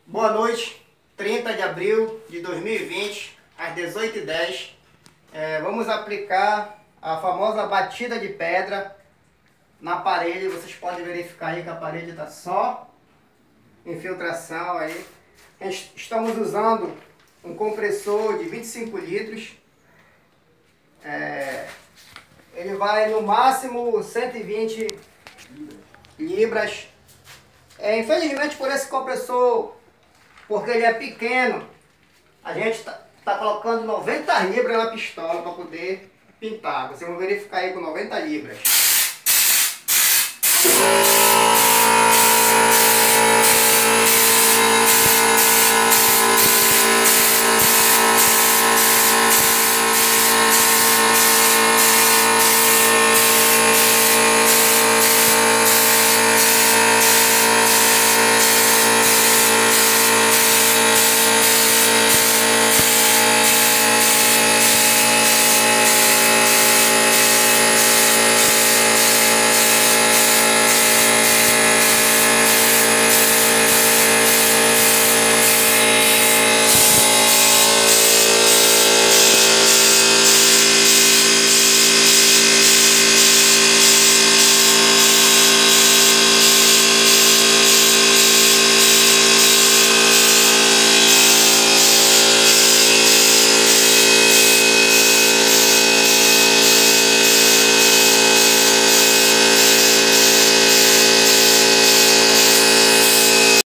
Boa noite, 30 de abril de 2020, às 18h10. Vamos aplicar a famosa batida de pedra na parede. Vocês podem verificar aí que a parede está só infiltração aí. Estamos usando um compressor de 25 litros. Ele vai no máximo 120 libras. Infelizmente, por esse compressor, porque ele é pequeno, a gente está colocando 90 libras na pistola para poder pintar. Vocês vão verificar aí com 90 libras.